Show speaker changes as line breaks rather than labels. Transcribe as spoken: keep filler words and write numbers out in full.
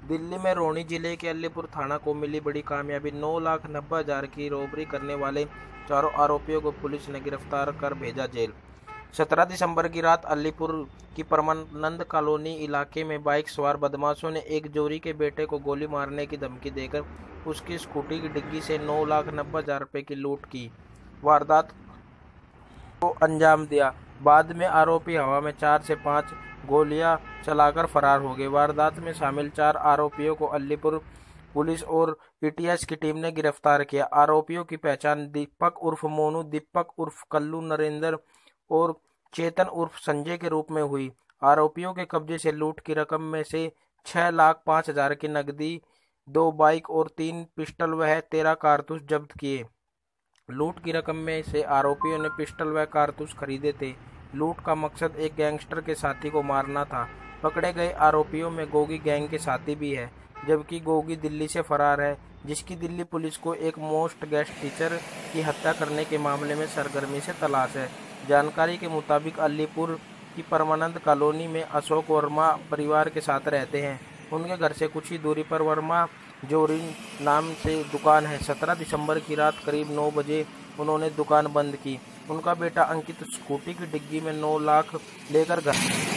दिल्ली में रोहनी जिले के अलीपुर थाना को मिली बड़ी कामयाबी। नौ लाख नब्बे हजार की रॉबरी करने वाले चारों आरोपियों को पुलिस ने गिरफ्तार कर भेजा जेल। सत्रह दिसंबर की रात अलीपुर की परमानंद कॉलोनी इलाके में बाइक सवार बदमाशों ने एक जोरी के बेटे को गोली मारने की धमकी देकर उसकी स्कूटी की डिग्गी से नौ लाख नब्बे हजार रुपये की लूट की वारदात को अंजाम दिया। बाद में आरोपी हवा में चार से पाँच गोलियां चलाकर फरार हो गए। वारदात में शामिल चार आरोपियों को अलीपुर पुलिस और एटीएस की टीम ने गिरफ्तार किया। आरोपियों की पहचान दीपक उर्फ मोनू, दीपक उर्फ कल्लू, नरेंद्र और चेतन उर्फ संजय के रूप में हुई। आरोपियों के कब्जे से लूट की रकम में से छह लाख पाँच हजार की नकदी, दो बाइक और तीन पिस्टल व तेरह कारतूस जब्त किए। लूट की रकम में से आरोपियों ने पिस्टल व कारतूस खरीदे थे। लूट का मकसद एक गैंगस्टर के साथी को मारना था। पकड़े गए आरोपियों में गोगी गैंग के साथी भी है, जबकि गोगी दिल्ली से फरार है, जिसकी दिल्ली पुलिस को एक मोस्ट गेस्ट टीचर की हत्या करने के मामले में सरगर्मी से तलाश है। जानकारी के मुताबिक अलीपुर की परमानंद कॉलोनी में अशोक वर्मा परिवार के साथ रहते हैं। उनके घर से कुछ ही दूरी पर वर्मा जोरी नाम से दुकान है। सत्रह दिसंबर की रात करीब नौ बजे उन्होंने दुकान बंद की। उनका बेटा अंकित स्कूटी की डिग्गी में नौ लाख लेकर घर